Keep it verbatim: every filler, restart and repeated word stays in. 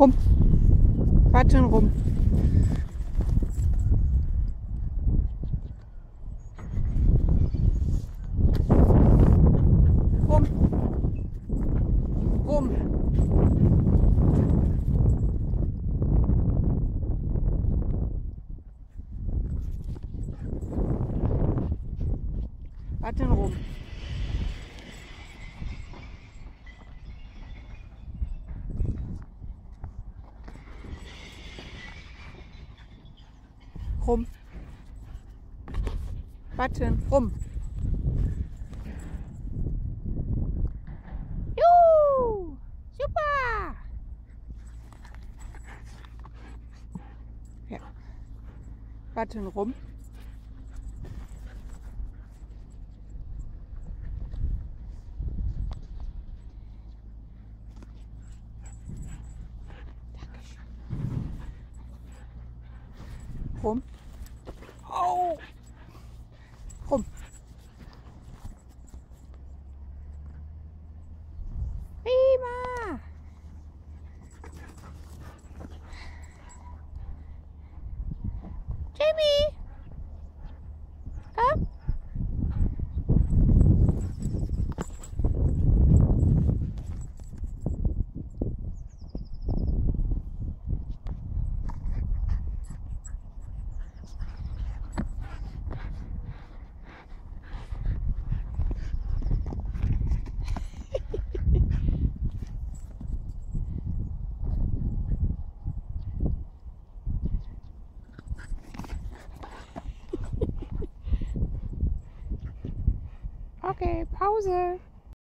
Rum. Warten rum. Rum. Rum. Warten rum. Rum. Button, rum. Juhu! Super! Ja. Button, rum. Rum. Oh. Rum. Prima. Jamie. Komm. Okay, Pause.